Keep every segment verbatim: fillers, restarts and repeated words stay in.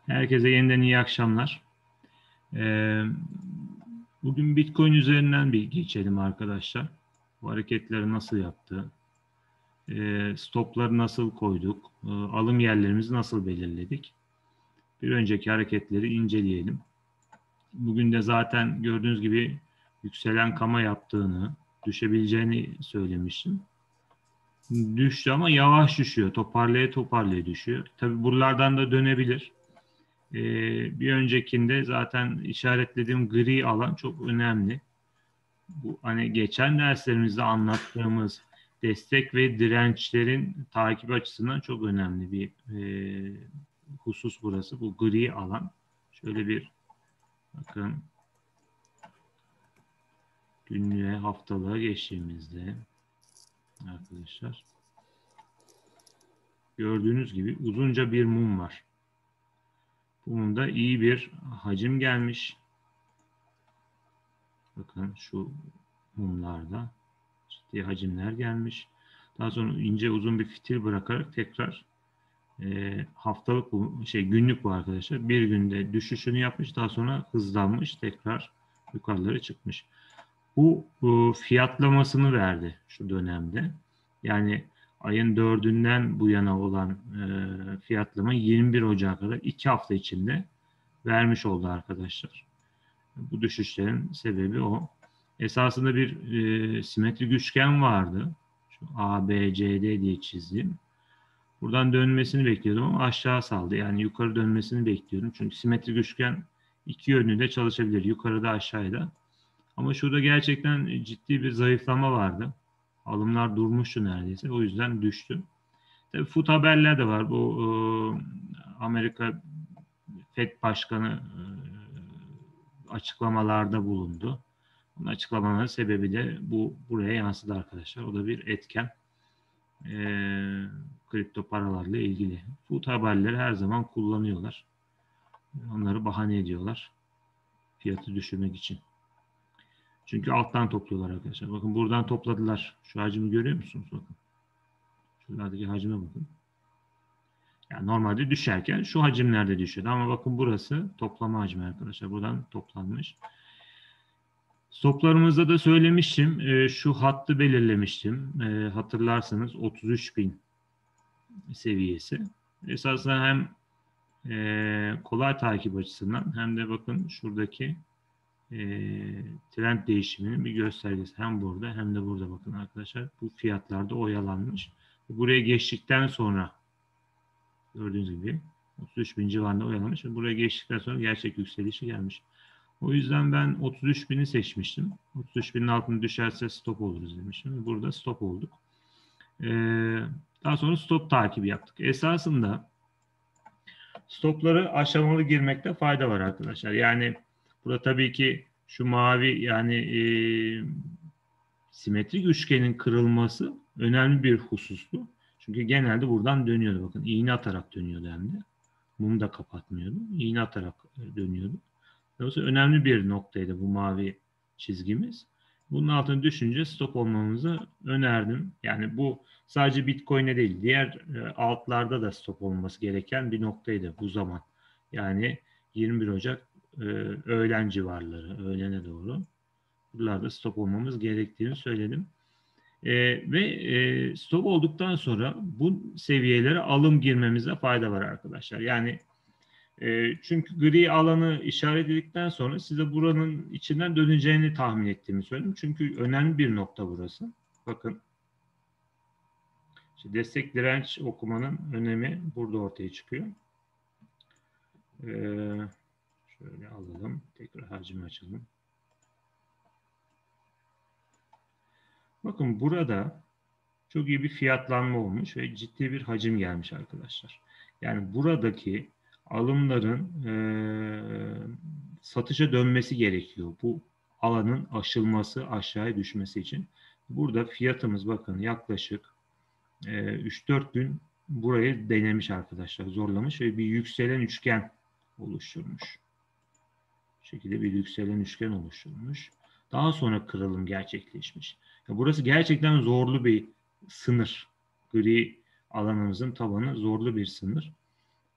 Herkese yeniden iyi akşamlar. Ee, bugün Bitcoin üzerinden bir geçelim arkadaşlar. Bu hareketleri nasıl yaptı? Ee, stopları nasıl koyduk? Ee, alım yerlerimizi nasıl belirledik? Bir önceki hareketleri inceleyelim. Bugün de zaten gördüğünüz gibi yükselen kama yaptığını, düşebileceğini söylemiştim. Düştü ama yavaş düşüyor. Toparlaya toparlaya düşüyor. Tabii buralardan da dönebilir. Ee, bir öncekinde zaten işaretlediğim gri alan çok önemli. Bu hani geçen derslerimizde anlattığımız destek ve dirençlerin takip açısından çok önemli bir e, husus burası. Bu gri alan. Şöyle bir bakın günlüğe, haftalığa geçtiğimizde arkadaşlar gördüğünüz gibi uzunca bir mum var. Bu mumda iyi bir hacim gelmiş. Bakın şu mumlarda ciddi hacimler gelmiş. Daha sonra ince uzun bir fitil bırakarak tekrar e, haftalık bu şey günlük bu arkadaşlar. Bir günde düşüşünü yapmış, daha sonra hızlanmış, tekrar yukarılara çıkmış. Bu, bu fiyatlamasını verdi şu dönemde. Yani ayın dördünden bu yana olan e, fiyatlama yirmi bir Ocak'a kadar iki hafta içinde vermiş oldu arkadaşlar. Bu düşüşlerin sebebi o. Esasında bir e, simetrik üçgen vardı. Şu A, B, C, D diye çizdim. Buradan dönmesini bekliyordum ama aşağı saldı. Yani yukarı dönmesini bekliyordum. Çünkü simetrik üçgen iki yönlü çalışabilir. Yukarıda aşağıda. Ama şurada gerçekten ciddi bir zayıflama vardı. Alımlar durmuştu neredeyse. O yüzden düştü. Tabii foot haberler de var. Bu e, Amerika Fed Başkanı e, açıklamalarda bulundu. Bunun açıklamaların sebebi de bu buraya yansıdı arkadaşlar. O da bir etken. E, kripto paralarla ilgili. Foot haberleri her zaman kullanıyorlar. Onları bahane ediyorlar. Fiyatı düşürmek için. Çünkü alttan topluyorlar arkadaşlar. Bakın buradan topladılar. Şu hacmi görüyor musunuz? Bakın. Şuradaki hacme bakın. Yani normalde düşerken şu hacimlerde düşüyordu. Ama bakın burası toplama hacmi arkadaşlar. Buradan toplanmış. Stoplarımızda da söylemiştim. E, şu hattı belirlemiştim. E, hatırlarsanız otuz üç bin seviyesi. Esasında hem e, kolay takip açısından hem de bakın şuradaki e, trend değişiminin bir göstergesi. Hem burada hem de burada bakın arkadaşlar. Bu fiyatlarda oyalanmış. Buraya geçtikten sonra gördüğünüz gibi otuz üç bin civarında oyalanmış ve buraya geçtikten sonra gerçek yükselişi gelmiş. O yüzden ben otuz üç bini seçmiştim. otuz üç binin altına düşerse stop oluruz demiştim. Burada stop olduk. Ee, daha sonra stop takibi yaptık. Esasında stopları aşamalı girmekte fayda var arkadaşlar. Yani burada tabii ki şu mavi yani e, simetrik üçgenin kırılması önemli bir husustu. Çünkü genelde buradan dönüyordu. Bakın iğne atarak dönüyordu hem de. Mum da kapatmıyordu. İğne atarak dönüyordu. Dolayısıyla önemli bir noktaydı bu mavi çizgimiz. Bunun altına düşünce stop olmamızı önerdim. Yani bu sadece Bitcoin'e değil, diğer altlarda da stop olması gereken bir noktaydı bu zaman. Yani yirmi bir Ocak e, öğlen civarları, öğlene doğru. Buralarda stop olmamız gerektiğini söyledim. E, ve e, stop olduktan sonra bu seviyelere alım girmemize fayda var arkadaşlar. Yani e, çünkü gri alanı işaretledikten sonra size buranın içinden döneceğini tahmin ettiğimi söyledim. Çünkü önemli bir nokta burası. Bakın. İşte destek direnç okumanın önemi burada ortaya çıkıyor. Ee, şöyle alalım. Tekrar hacmi açalım. Bakın burada çok iyi bir fiyatlanma olmuş ve ciddi bir hacim gelmiş arkadaşlar. Yani buradaki alımların e, satışa dönmesi gerekiyor. Bu alanın aşılması, aşağıya düşmesi için. Burada fiyatımız bakın yaklaşık e, üç dört gün burayı denemiş arkadaşlar. Zorlamış ve bir yükselen üçgen oluşturmuş. Bu şekilde bir yükselen üçgen oluşturmuş. Daha sonra kırılım gerçekleşmiş. Ya burası gerçekten zorlu bir sınır. Gri alanımızın tabanı zorlu bir sınır.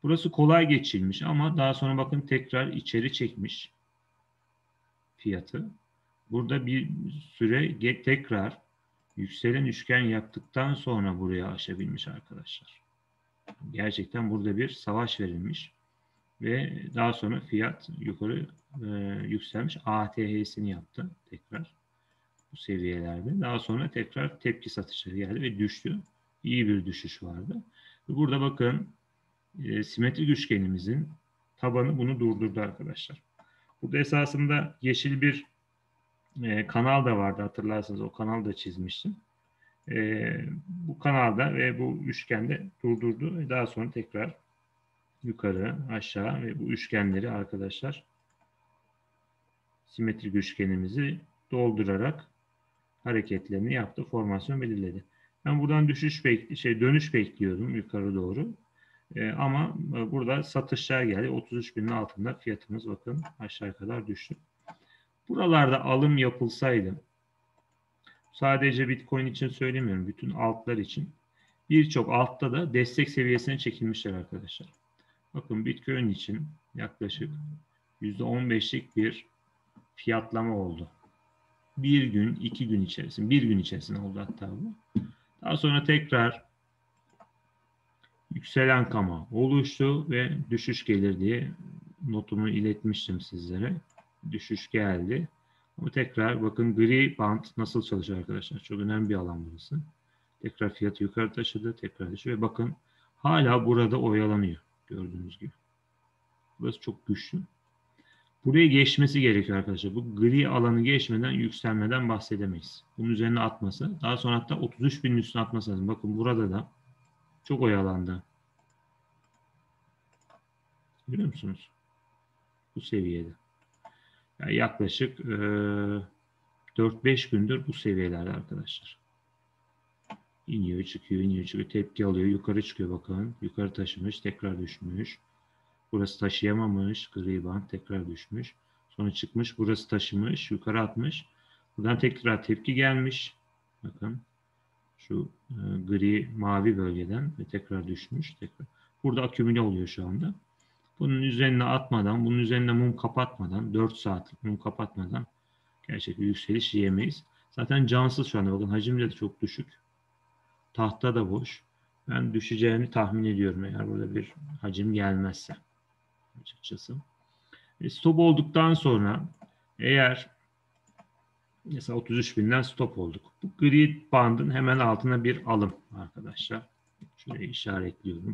Burası kolay geçilmiş ama daha sonra bakın tekrar içeri çekmiş fiyatı. Burada bir süre tekrar yükselen üçgen yaptıktan sonra buraya aşabilmiş arkadaşlar. Gerçekten burada bir savaş verilmiş ve daha sonra fiyat yukarı e, yükselmiş. A T H'sini yaptı tekrar bu seviyelerde. Daha sonra tekrar tepki satışları geldi ve düştü. İyi bir düşüş vardı. Burada bakın e, simetrik üçgenimizin tabanı bunu durdurdu arkadaşlar. Burada esasında yeşil bir e, kanal da vardı, hatırlarsanız o kanalı da çizmiştim. E, bu kanalda ve bu üçgende durdurdu ve daha sonra tekrar yukarı, aşağı ve bu üçgenleri arkadaşlar simetrik üçgenimizi doldurarak hareketlerini yaptı, formasyon belirledi. Ben buradan düşüş bek şey dönüş bekliyordum yukarı doğru. E, ama burada satışlar geldi. otuz üç binin altında fiyatımız bakın aşağı kadar düştü. Buralarda alım yapılsaydı, sadece Bitcoin için söylemiyorum, bütün altlar için, birçok altta da destek seviyesine çekilmişler arkadaşlar. Bakın Bitcoin için yaklaşık yüzde on beşlik bir fiyatlama oldu. Bir gün, iki gün içerisinde, bir gün içerisinde oldu hatta bu. Daha sonra tekrar yükselen kama oluştu ve düşüş gelir diye notumu iletmiştim sizlere. Düşüş geldi. Ama tekrar bakın gri band nasıl çalışıyor arkadaşlar. Çok önemli bir alan burası. Tekrar fiyatı yukarı taşıdı. Tekrar düşüyor. Ve bakın hala burada oyalanıyor. Gördüğünüz gibi. Burası çok güçlü. Buraya geçmesi gerekiyor arkadaşlar. Bu gri alanı geçmeden yükselmeden bahsedemeyiz. Bunun üzerine atması. Daha sonra hatta otuz üç binin üstüne atması lazım. Bakın burada da çok oyalandı. Görüyor musunuz? Bu seviyede. Yani yaklaşık e, dört beş gündür bu seviyelerde arkadaşlar. İniyor, çıkıyor, iniyor, çıkıyor. Tepki alıyor. Yukarı çıkıyor bakın. Yukarı taşımış. Tekrar düşmüş. Burası taşıyamamış. Gri band tekrar düşmüş. Sonra çıkmış. Burası taşımış. Yukarı atmış. Buradan tekrar tepki gelmiş. Bakın. Şu e, gri mavi bölgeden ve tekrar düşmüş. Tekrar. Burada akümüle oluyor şu anda. Bunun üzerine atmadan, bunun üzerine mum kapatmadan, dört saatlik mum kapatmadan gerçek bir yükseliş yiyemeyiz. Zaten cansız şu anda. Bakın hacimleri de çok düşük. Tahta da boş. Ben düşeceğini tahmin ediyorum eğer burada bir hacim gelmezse. Açıkçası. E, stop olduktan sonra eğer mesela otuz üç binden stop olduk. Bu gri bandın hemen altına bir alım arkadaşlar. Şuraya işaretliyorum.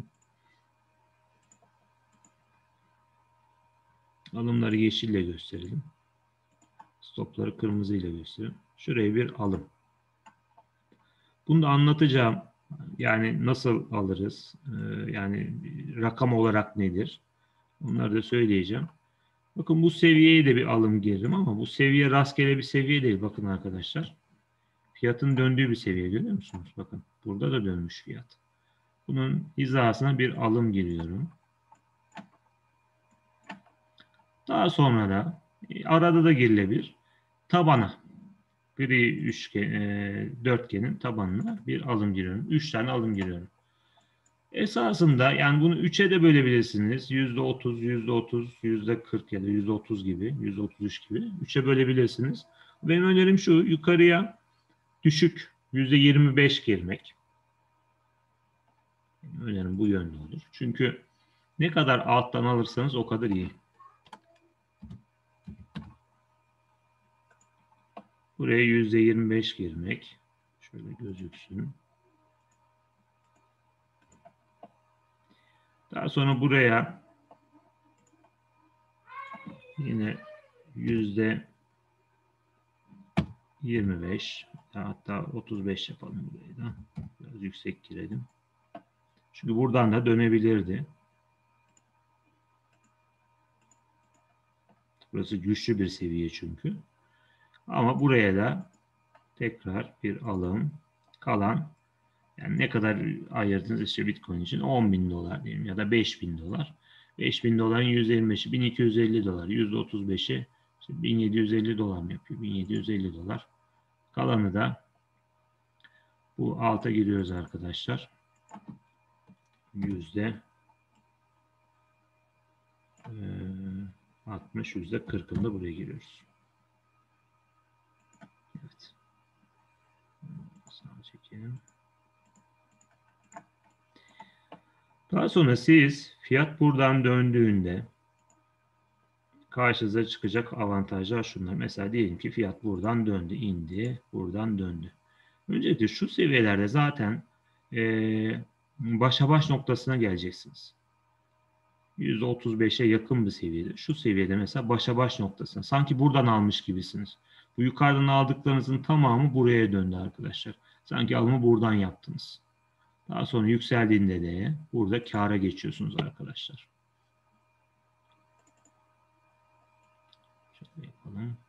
Alımları yeşille gösterelim. Stopları kırmızı ile gösterelim. Şuraya bir alım. Bunu da anlatacağım. Yani nasıl alırız? Ee, yani rakam olarak nedir? Onları da söyleyeceğim. Bakın bu seviyeye de bir alım giririm ama bu seviye rastgele bir seviye değil. Bakın arkadaşlar. Fiyatın döndüğü bir seviye görüyor musunuz? Bakın burada da dönmüş fiyat. Bunun hizasına bir alım giriyorum. Daha sonra da arada da girilebilir. Tabana. Gri üçgen, e, dörtgenin tabanına bir alım giriyorum. Üç tane alım giriyorum. Esasında yani bunu üçe de bölebilirsiniz. yüzde otuz, yüzde otuz, yüzde kırk ya da yüzde otuz gibi, yüzde otuz üç gibi. üçe bölebilirsiniz. Benim önerim şu, yukarıya düşük yüzde yirmi beş girmek. Benim önerim bu yönde olur. Çünkü ne kadar alttan alırsanız o kadar iyi. Buraya yüzde yirmi beş girmek. Şöyle gözüksün. Daha sonra buraya yine yüzde yirmi beş, hatta otuz beş yapalım burayı da. Biraz yüksek girelim. Çünkü buradan da dönebilirdi. Burası güçlü bir seviye çünkü. Ama buraya da tekrar bir alım. Kalan yani ne kadar ayırdınız işte Bitcoin için? on bin dolar diyelim ya da beş bin dolar. beş bin doların yüzde yirmi beşi bin iki yüz elli dolar. yüzde otuz beşi işte bin yedi yüz elli dolar mı yapıyor? bin yedi yüz elli dolar. Kalanı da bu alta giriyoruz arkadaşlar. Yüzde altmış yüzde kırkında buraya giriyoruz. Evet. Sağ çekelim. Daha sonra siz fiyat buradan döndüğünde karşınıza çıkacak avantajlar şunlar. Mesela diyelim ki fiyat buradan döndü, indi, buradan döndü. Öncelikle şu seviyelerde zaten e, başa baş noktasına geleceksiniz. yüzde otuz beşe yakın bir seviyede. Şu seviyede mesela başa baş noktasına. Sanki buradan almış gibisiniz. Bu yukarıdan aldıklarınızın tamamı buraya döndü arkadaşlar. Sanki alımı buradan yaptınız. Daha sonra yükseldiğinde de burada kâra geçiyorsunuz arkadaşlar. Şöyle yapalım.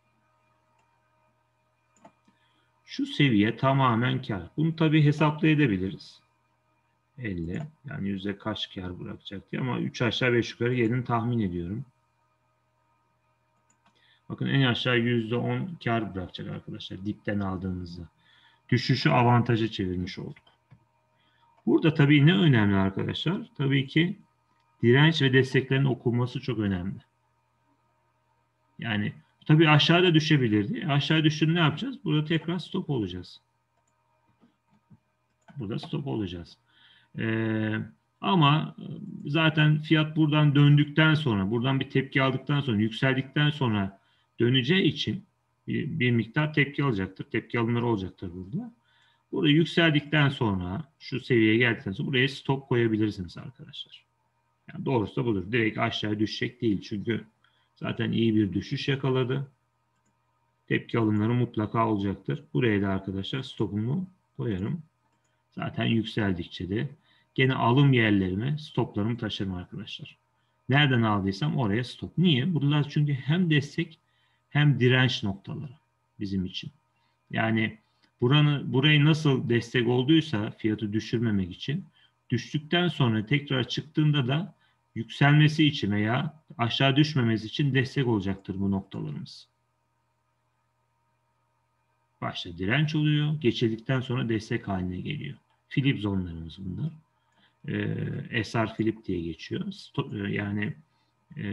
Şu seviye tamamen kar. Bunu tabii hesaplayabiliriz. elli. Yani yüzde kaç kar bırakacak diye, ama üç aşağı beş yukarı yerini tahmin ediyorum. Bakın en aşağı yüzde on kar bırakacak arkadaşlar dipten aldığınızda. Düşüşü avantaja çevirmiş olduk. Burada tabii ne önemli arkadaşlar? Tabii ki direnç ve desteklerin okunması çok önemli. Yani tabii aşağıda düşebilirdi. Aşağı düştüğünde ne yapacağız? Burada tekrar stop olacağız. Burada stop olacağız. Ee, ama zaten fiyat buradan döndükten sonra, buradan bir tepki aldıktan sonra, yükseldikten sonra döneceği için bir, bir miktar tepki alacaktır. Tepki alımları olacaktır burada. Burada yükseldikten sonra, şu seviyeye geldikten sonra buraya stop koyabilirsiniz arkadaşlar. Yani doğrusu da budur. Direkt aşağı düşecek değil. Çünkü zaten iyi bir düşüş yakaladı. Tepki alımları mutlaka olacaktır. Buraya da arkadaşlar stopumu koyarım. Zaten yükseldikçe de gene alım yerlerime stoplarımı taşırım arkadaşlar. Nereden aldıysam oraya stop. Niye? Buralar çünkü hem destek hem direnç noktaları bizim için. Yani buranı, burayı nasıl destek olduysa fiyatı düşürmemek için, düştükten sonra tekrar çıktığında da yükselmesi için veya aşağı düşmemesi için destek olacaktır bu noktalarımız. Başta direnç oluyor. Geçildikten sonra destek haline geliyor. Flip zonlarımız bunlar. Ee, S R Flip diye geçiyor. Sto yani e,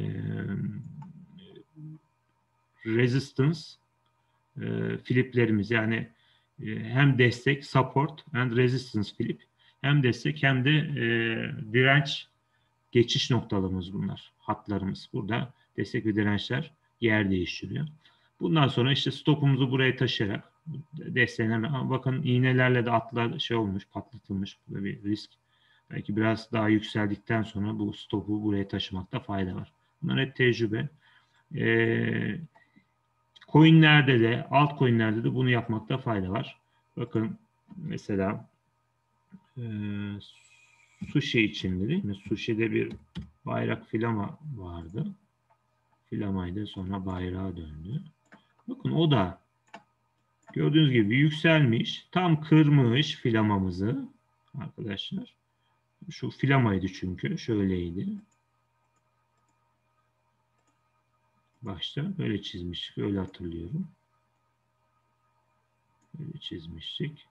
resistance e, fliplerimiz, yani e, hem destek, support and resistance flip, hem destek hem de e, direnç geçiş noktalarımız bunlar. Hatlarımız. Burada destek ve dirençler yer değiştiriyor. Bundan sonra işte stopumuzu buraya taşıyarak desteğine, bakın iğnelerle de atlar şey olmuş, patlatılmış. Burada bir risk. Belki biraz daha yükseldikten sonra bu stopu buraya taşımakta fayda var. Bunlar hep tecrübe. Ee, coinlerde de, altcoinlerde de bunu yapmakta fayda var. Bakın mesela e, Sushi için değil mi? Sushi'de bir bayrak filama vardı. Filamaydı, sonra bayrağa döndü. Bakın o da gördüğünüz gibi yükselmiş. Tam kırmış filamamızı arkadaşlar. Şu filamaydı çünkü. Şöyleydi. Başta böyle çizmiştik. Öyle hatırlıyorum. Böyle çizmiştik.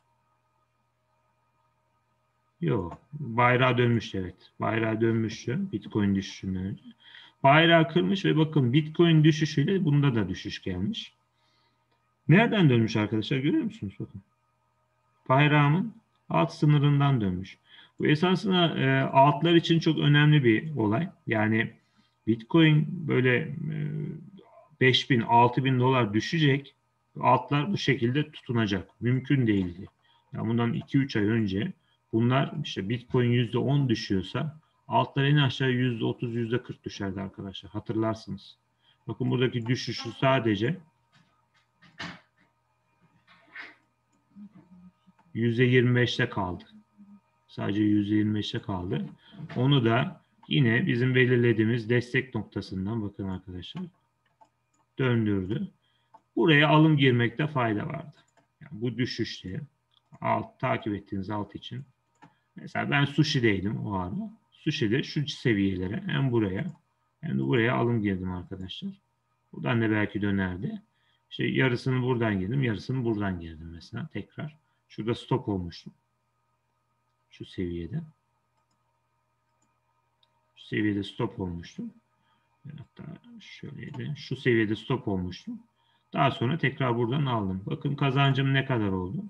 Yok. Bayrağa dönmüş, evet. Bayrağa dönmüştü. Bitcoin düşüşünden önce. Bayrağı kırmış ve bakın Bitcoin düşüşüyle bunda da düşüş gelmiş. Nereden dönmüş arkadaşlar, görüyor musunuz? Bakın. Bayrağımın alt sınırından dönmüş. Bu esasında e, altlar için çok önemli bir olay. Yani Bitcoin böyle e, beş bin altı bin dolar düşecek. Altlar bu şekilde tutunacak. Mümkün değildi. Yani bundan iki üç ay önce bunlar işte Bitcoin yüzde on düşüyorsa altlar en aşağı yüzde otuz yüzde kırk düşerdi arkadaşlar. Hatırlarsınız. Bakın buradaki düşüşü sadece yüzde yirmi beşte kaldı. Sadece yüzde yirmi beşe kaldı. Onu da yine bizim belirlediğimiz destek noktasından, bakın arkadaşlar, döndürdü. Buraya alım girmekte fayda vardı. Yani bu düşüşte alt, takip ettiğiniz alt için. Mesela ben Sushi'deydim o arada. Sushi'de şu seviyelere, hem buraya hem de buraya alım girdim arkadaşlar. Buradan da belki dönerdi. İşte yarısını buradan girdim, yarısını buradan girdim mesela tekrar. Şurada stop olmuştum. Şu seviyede. Şu seviyede stop olmuştum. Hatta şöyleydi. Şu seviyede stop olmuştu. Daha sonra tekrar buradan aldım. Bakın kazancım ne kadar oldu?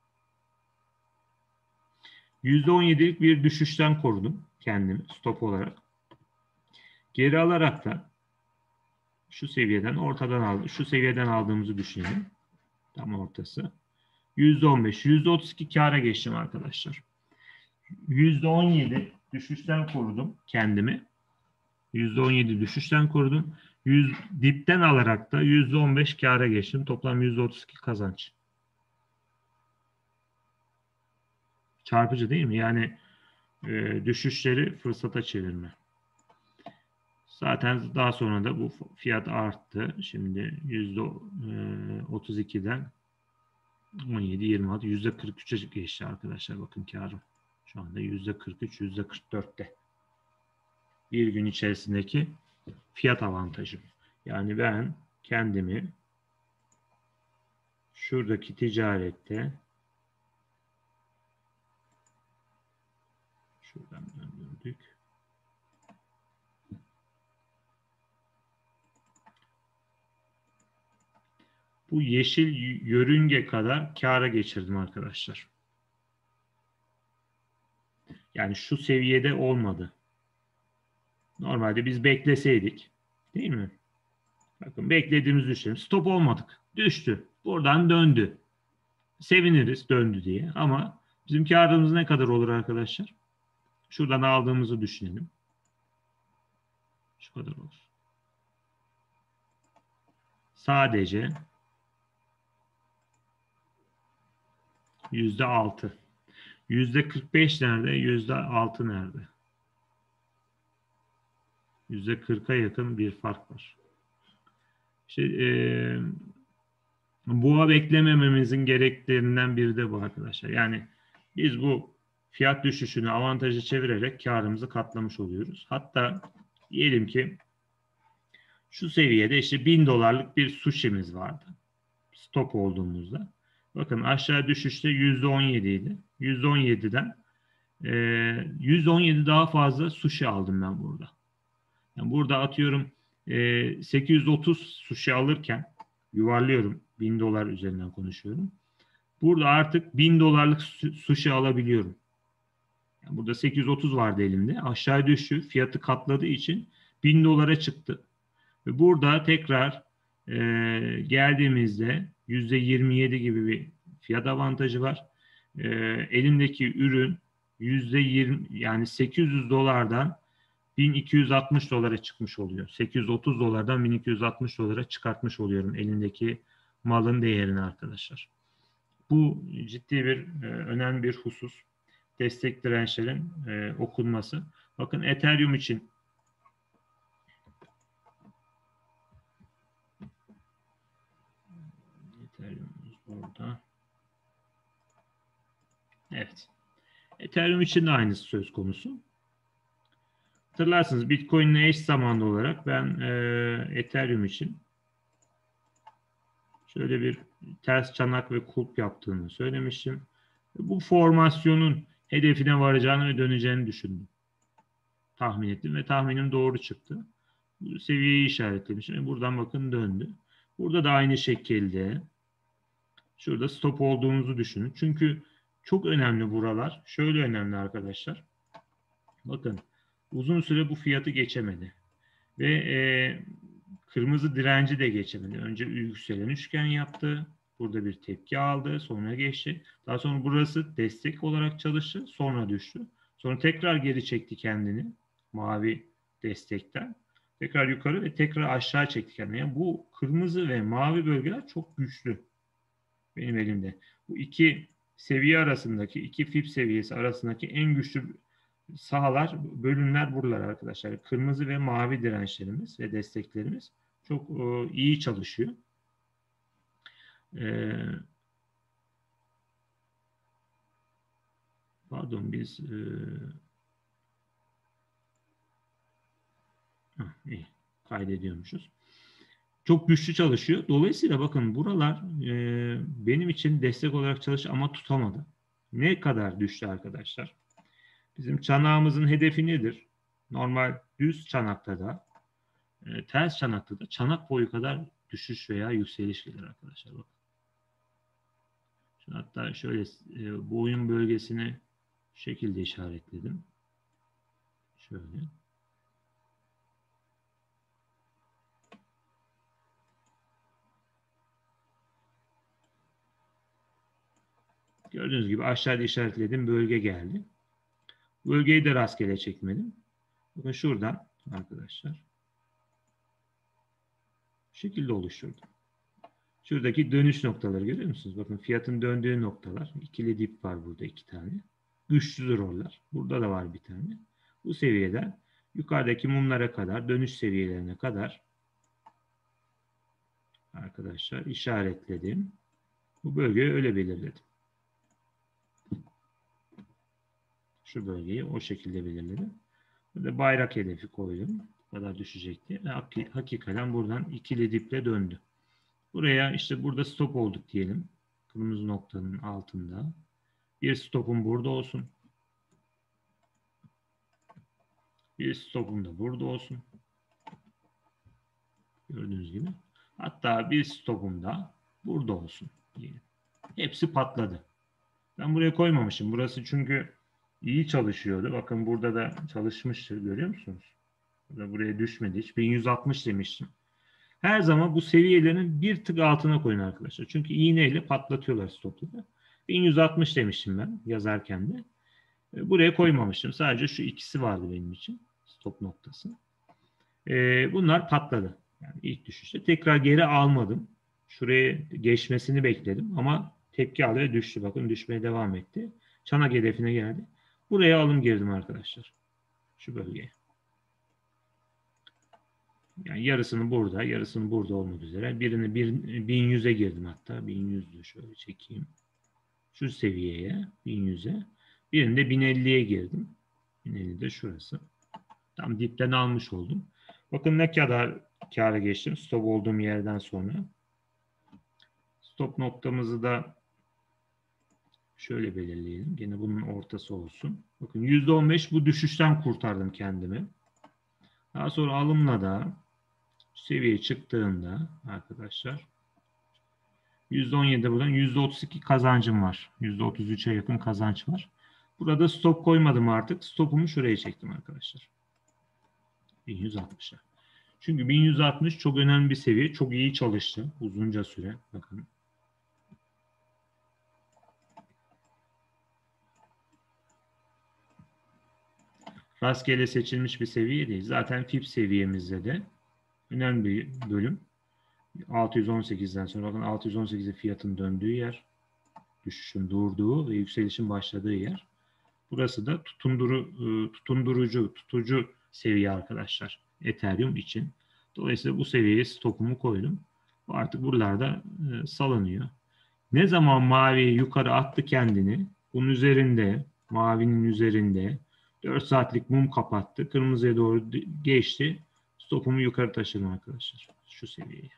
yüzde on yedilik bir düşüşten korudum kendimi stop olarak. Geri alarak da şu seviyeden ortadan aldım. Şu seviyeden aldığımızı düşünelim. Tam ortası. yüzde on beş, yüzde otuz iki kâra geçtim arkadaşlar. yüzde on yedi düşüşten korudum kendimi. yüzde on yedi düşüşten korudum. yüz dipten alarak da yüzde on beş kâra geçtim. Toplam yüzde otuz iki kazanç. Çarpıcı değil mi? Yani e, düşüşleri fırsata çevirme. Zaten daha sonra da bu fiyat arttı. Şimdi yüzde otuz ikiden on yedi, yirmi altı, yüzde kırk üçe geçti arkadaşlar. Bakın kârım. Şu anda yüzde kırk üç, yüzde kırk dörtte. Bir gün içerisindeki fiyat avantajım. Yani ben kendimi şuradaki ticarette şuradan döndürdük. Bu yeşil yörünge kadar kâra geçirdim arkadaşlar. Yani şu seviyede olmadı. Normalde biz bekleseydik, değil mi? Bakın beklediğimiz düşünelim. Stop olmadık. Düştü. Buradan döndü. Seviniriz döndü diye. Ama bizim kârımız ne kadar olur arkadaşlar? Şuradan aldığımızı düşünelim. Şu kadar olur. Sadece yüzde altı. Yüzde kırk beş nerede? Yüzde altı nerede? Yüzde kırka yakın bir fark var. İşte e, boğa beklemememizin gereklerinden biri de bu arkadaşlar. Yani biz bu fiyat düşüşünü avantaja çevirerek karımızı katlamış oluyoruz. Hatta diyelim ki şu seviyede işte bin dolarlık bir sushi'miz vardı. Stop olduğumuzda. Bakın aşağı düşüşte yüzde on yedi idi. yüzde on yediden e, yüzde on yedi daha fazla sushi aldım ben burada. Yani burada atıyorum e, sekiz yüz otuz sushi alırken yuvarlıyorum. bin dolar üzerinden konuşuyorum. Burada artık bin dolarlık sushi alabiliyorum. Yani burada sekiz yüz otuz vardı elimde. Aşağı düştü. Fiyatı katladığı için bin dolara çıktı. Ve burada tekrar e, geldiğimizde yüzde yirmi yedi gibi bir fiyat avantajı var. E, elimdeki ürün yüzde yirmi yani sekiz yüz dolardan bin iki yüz altmış dolara çıkmış oluyor. sekiz yüz otuz dolardan bin iki yüz altmış dolara çıkartmış oluyorum elindeki malın değerini arkadaşlar. Bu ciddi bir e, önemli bir husus. Destek dirençlerin e, okunması. Bakın Ethereum için Ethereum'umuz burada. Evet. Ethereum için de aynısı söz konusu. Hatırlarsınız Bitcoin ile eş zamanlı olarak ben e, Ethereum için şöyle bir ters çanak ve kulp yaptığını söylemiştim. Bu formasyonun hedefine varacağını ve döneceğini düşündüm. Tahmin ettim ve tahminim doğru çıktı. Bu seviyeyi işaretlemişim. Buradan bakın döndü. Burada da aynı şekilde şurada stop olduğumuzu düşünün. Çünkü çok önemli buralar. Şöyle önemli arkadaşlar. Bakın uzun süre bu fiyatı geçemedi. Ve e, kırmızı direnci de geçemedi. Önce yükselen üçgen yaptı. Burada bir tepki aldı. Sonra geçti. Daha sonra burası destek olarak çalıştı. Sonra düştü. Sonra tekrar geri çekti kendini. Mavi destekten. Tekrar yukarı ve tekrar aşağı çekti kendini. Yani bu kırmızı ve mavi bölgeler çok güçlü. Benim elimde. Bu iki seviye arasındaki, iki fib seviyesi arasındaki en güçlü sahalar, bölümler buralar arkadaşlar. Kırmızı ve mavi dirençlerimiz ve desteklerimiz çok e, iyi çalışıyor. E, pardon biz e, heh, iyi, kaydediyormuşuz. Çok güçlü çalışıyor. Dolayısıyla bakın buralar e, benim için destek olarak çalıştı ama tutamadı. Ne kadar düştü arkadaşlar? Bizim çanağımızın hedefi nedir? Normal düz çanakta da E, ters çanakta da çanak boyu kadar düşüş veya yükseliş gelir arkadaşlar. Bakın. Şimdi hatta şöyle e, bu oyun bölgesini şu şekilde işaretledim. Şöyle. Gördüğünüz gibi aşağıda işaretlediğim bölge geldi. Bölgeyi de rastgele çekmedim. Bakın şuradan arkadaşlar bu şekilde oluşturdum. Şuradaki dönüş noktaları görüyor musunuz? Bakın fiyatın döndüğü noktalar. İkili dip var burada iki tane. Güçlü roller. Burada da var bir tane. Bu seviyeden yukarıdaki mumlara kadar, dönüş seviyelerine kadar arkadaşlar işaretledim. Bu bölgeyi öyle belirledim. Şu bölgeyi o şekilde belirledim. Burada bayrak hedefi koydum. Bu kadar düşecek diye. Hakikaten buradan ikili diple döndü. Buraya işte burada stop olduk diyelim. Kırmızı noktanın altında. Bir stopum burada olsun. Bir stopum da burada olsun. Gördüğünüz gibi. Hatta bir stopum da burada olsun diyelim. Hepsi patladı. Ben buraya koymamışım. Burası çünkü iyi çalışıyordu. Bakın burada da çalışmıştır. Görüyor musunuz? Burada buraya düşmedi hiç. bin yüz altmış demiştim. Her zaman bu seviyelerin bir tık altına koyun arkadaşlar. Çünkü iğneyle patlatıyorlar stopları. bin yüz altmış demiştim ben yazarken de. Buraya koymamıştım. Sadece şu ikisi vardı benim için. Stop noktası. Bunlar patladı. Yani ilk düşüşte. Tekrar geri almadım. Şuraya geçmesini bekledim ama tepki aldı ve düştü. Bakın düşmeye devam etti. Çanak hedefine geldi. Buraya alım girdim arkadaşlar. Şu bölgeye. Yani yarısını burada, yarısını burada olmak üzere. Birini bin yüze girdim hatta. bin yüzü şöyle çekeyim. Şu seviyeye, bin yüze. Birini de bin elliye girdim. bin elli de şurası. Tam dipten almış oldum. Bakın ne kadar kâra geçtim stop olduğum yerden sonra. Stop noktamızı da şöyle belirleyelim. Gene bunun ortası olsun. Bakın yüzde on beş bu düşüşten kurtardım kendimi. Daha sonra alımla da seviye çıktığında arkadaşlar yüzde on yedi buradan yüzde otuz iki kazancım var. yüzde otuz üçe yakın kazanç var. Burada stop koymadım artık. Stopumu şuraya çektim arkadaşlar. bin yüz altmışa. Çünkü bin yüz altmış çok önemli bir seviye. Çok iyi çalıştı uzunca süre. Bakın. Rastgele seçilmiş bir seviye değil. Zaten F I B seviyemizde de önemli bir bölüm. altı yüz on sekizden sonra bakın altı yüz on sekizde fiyatın döndüğü yer. Düşüşün durduğu ve yükselişin başladığı yer. Burası da tutunduru, tutundurucu, tutucu seviye arkadaşlar. Ethereum için. Dolayısıyla bu seviyeye stopumu koydum. Bu artık buralarda salınıyor. Ne zaman mavi yukarı attı kendini, bunun üzerinde, mavinin üzerinde dört saatlik mum kapattı. Kırmızıya doğru geçti. Stopumu yukarı taşıdım arkadaşlar. Şu seviyeye.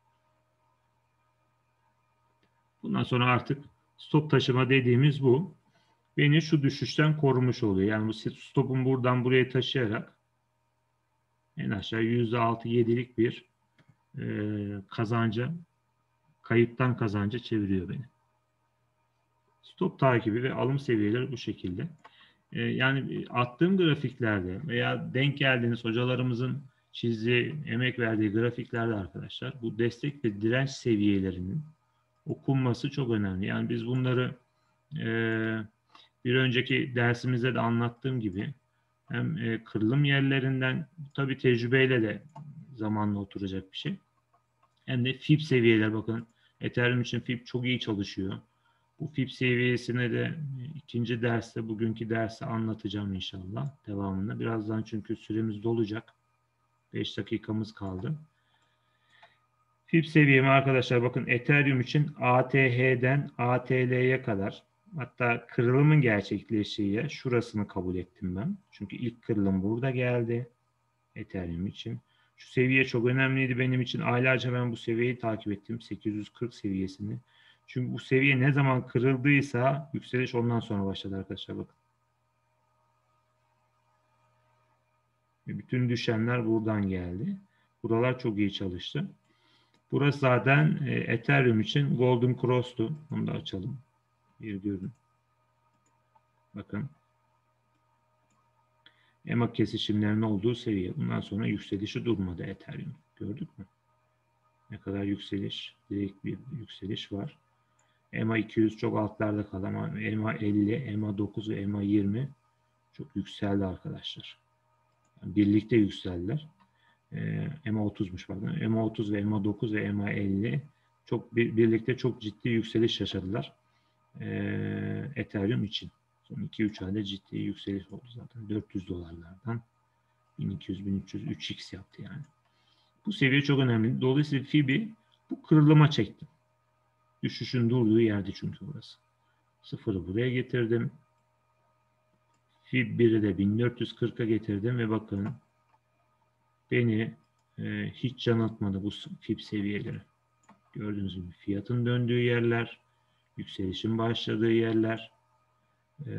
Bundan sonra artık stop taşıma dediğimiz bu. Beni şu düşüşten korumuş oluyor. Yani bu stopum buradan buraya taşıyarak en aşağı yüzde altı yedilik bir e, kazanca, kayıptan kazanca çeviriyor beni. Stop takibi ve alım seviyeleri bu şekilde. E, yani attığım grafiklerde veya denk geldiğiniz hocalarımızın çizdiği, emek verdiği grafiklerde arkadaşlar bu destek ve direnç seviyelerinin okunması çok önemli. Yani biz bunları e, bir önceki dersimizde de anlattığım gibi hem e, kırılım yerlerinden tabii tecrübeyle de zamanla oturacak bir şey. Hem de F I B seviyeler bakın Ethereum için F I B çok iyi çalışıyor. Bu F I B seviyesine de ikinci derste bugünkü derste anlatacağım inşallah devamında. Birazdan çünkü süremiz dolacak. beş dakikamız kaldı. F I B seviyemi arkadaşlar bakın Ethereum için A T H'den A T L'ye kadar hatta kırılımın gerçekleştiği yer şurasını kabul ettim ben. Çünkü ilk kırılım burada geldi Ethereum için. Şu seviye çok önemliydi benim için. Aylarca ben bu seviyeyi takip ettim. sekiz yüz kırk seviyesini. Çünkü bu seviye ne zaman kırıldıysa yükseliş ondan sonra başladı arkadaşlar bakın. Bütün düşenler buradan geldi. Buralar çok iyi çalıştı. Burası zaten e, Ethereum için Golden Cross'tu. Onu da açalım. Bir görün. Bakın. E M A kesişimlerinin olduğu seviye. Bundan sonra yükselişi durmadı Ethereum. Gördük mü? Ne kadar yükseliş, direkt bir yükseliş var. E M A iki yüz çok altlarda kaldı ama E M A elli, E M A dokuz ve E M A yirmi çok yükseldi arkadaşlar. Yani birlikte yükseldiler. E, E M A otuzmuş pardon. E M A otuz ve E M A dokuz ve E M A elli çok bir, birlikte çok ciddi yükseliş yaşadılar. E, Ethereum için. Son iki üç ayda ciddi yükseliş oldu zaten. dört yüz dolarlardan bin iki yüz bin üç yüz üç x yaptı yani. Bu seviye çok önemli. Dolayısıyla F I B'i bu kırılıma çektim. Düşüşün durduğu yerde çünkü burası. Sıfırı buraya getirdim. F I B biri de bin dört yüz kırka getirdim ve bakın beni e, hiç yanıltmadı bu F I B seviyeleri. Gördüğünüz gibi fiyatın döndüğü yerler, yükselişin başladığı yerler, e,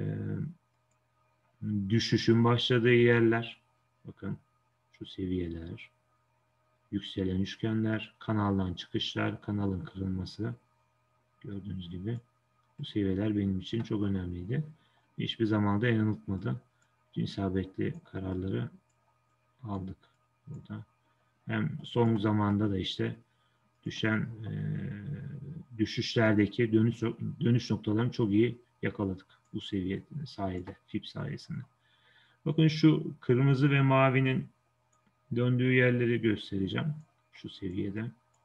düşüşün başladığı yerler. Bakın şu seviyeler, yükselen üçgenler, kanaldan çıkışlar, kanalın kırılması. Gördüğünüz gibi bu seviyeler benim için çok önemliydi. Hiçbir zaman da yanıltmadı. İsabetli kararları aldık burada. Hem son zamanda da işte düşen e, düşüşlerdeki dönüş dönüş noktalarını çok iyi yakaladık bu seviye sayede, F I B sayesinde. Bakın şu kırmızı ve mavinin döndüğü yerleri göstereceğim. Şu seviyede.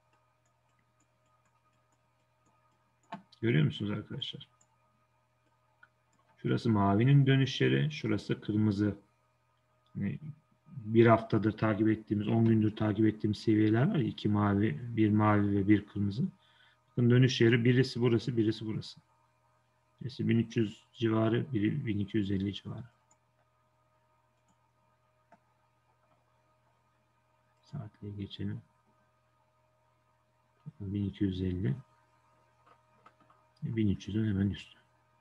Görüyor musunuz arkadaşlar? Şurası mavinin dönüşleri, şurası kırmızı. Yani bir haftadır takip ettiğimiz, on gündür takip ettiğimiz seviyeler var ya, iki mavi, bir mavi ve bir kırmızı. Bakın dönüş yeri birisi burası, birisi burası. Birisi bin üç yüz civarı, biri bin iki yüz elli civarı. Saatliğe geçelim. bin iki yüz elli. bin üç yüzün hemen üstü.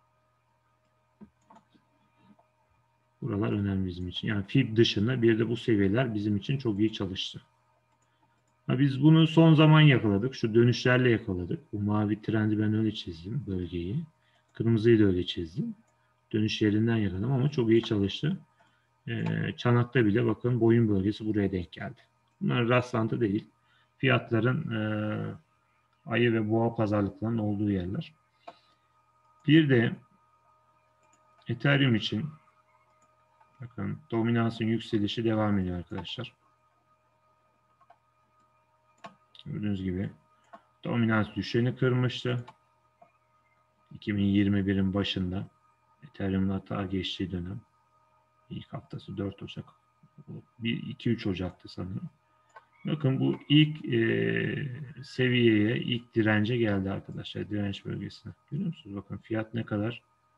Buralar önemli bizim için. Yani F I B dışında bir de bu seviyeler bizim için çok iyi çalıştı. Ha, biz bunu son zaman yakaladık. Şu dönüşlerle yakaladık. Bu mavi trendi ben öyle çizdim, bölgeyi. Kırmızıyı da öyle çizdim. Dönüş yerinden yakaladım ama çok iyi çalıştı. Ee, Çanak'ta bile bakın boyun bölgesi buraya denk geldi. Bunlar rastlantı değil. Fiyatların e, ayı ve boğa pazarlıklarının olduğu yerler. Bir de Ethereum için bakın dominansın yükselişi devam ediyor arkadaşlar. Gördüğünüz gibi dominans düşeni kırmıştı. iki bin yirmi birin başında Ethereum'un hata geçtiği dönem. İlk haftası dört Ocak. iki üç Ocak'tı sanırım. Bakın bu ilk e, seviyeye, ilk dirence geldi arkadaşlar. Direnç bölgesine. Görüyor musunuz? Bakın fiyat ne kadar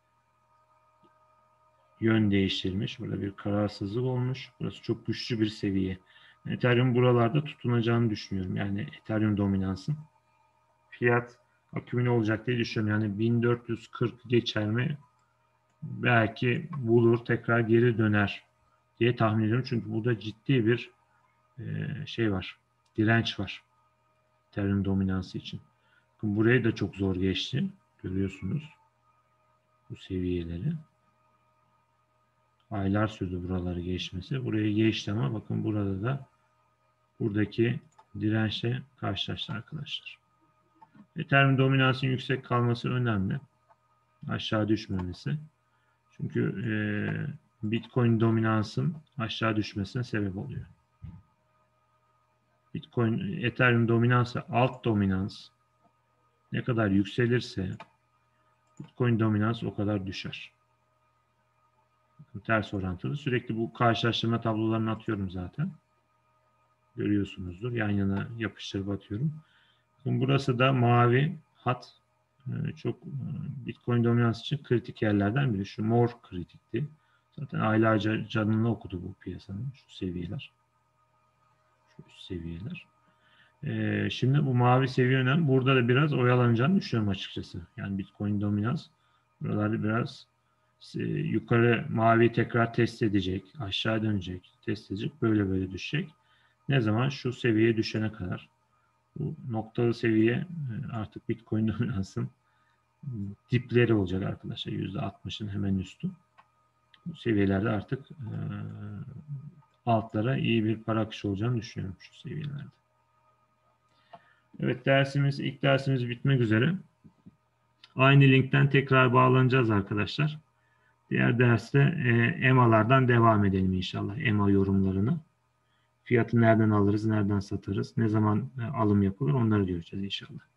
yön değiştirmiş. Burada bir kararsızlık olmuş. Burası çok güçlü bir seviye. Ethereum buralarda tutunacağını düşünüyorum. Yani Ethereum dominansın. Fiyat akümüle olacak diye düşünüyorum. Yani bin dört yüz kırk geçer mi? Belki bulur, tekrar geri döner diye tahmin ediyorum. Çünkü burada ciddi bir e, şey var. Direnç var. Ethereum dominansı için. Bakın burayı da çok zor geçti. Görüyorsunuz. Bu seviyeleri. Aylar sürdü buraları geçmesi. Burayı geçti ama bakın burada da buradaki dirençle karşılaştı arkadaşlar. Ethereum dominansının yüksek kalması önemli. Aşağı düşmemesi. Çünkü e, Bitcoin dominansın aşağı düşmesine sebep oluyor. Bitcoin, Ethereum dominansı alt dominans ne kadar yükselirse Bitcoin dominans o kadar düşer. Ters orantılı. Sürekli bu karşılaştırma tablolarını atıyorum zaten. Görüyorsunuzdur. Yan yana yapıştırıp atıyorum. Burası da mavi hat. Çok Bitcoin dominans için kritik yerlerden biri. Şu mor kritikti. Zaten aylarca canını okudu bu piyasanın. Şu seviyeler. Şu üst seviyeler. Ee, şimdi bu mavi seviye önemli. Burada da biraz oyalanacağını düşünüyorum açıkçası. Yani Bitcoin dominans buralarda biraz e, yukarı mavi tekrar test edecek, aşağı dönecek, test edecek, böyle böyle düşecek. Ne zaman? Şu seviyeye düşene kadar. Bu noktalı seviye artık Bitcoin dominansın dipleri olacak arkadaşlar. yüzde altmışın hemen üstü. Bu seviyelerde artık e, altlara iyi bir para akışı olacağını düşünüyorum şu seviyelerde. Evet, dersimiz, ilk dersimiz bitmek üzere. Aynı linkten tekrar bağlanacağız arkadaşlar. Diğer derste e, E M A'lardan devam edelim inşallah. E M A yorumlarını. Fiyatı nereden alırız, nereden satarız, ne zaman e, alım yapılır onları göreceğiz inşallah.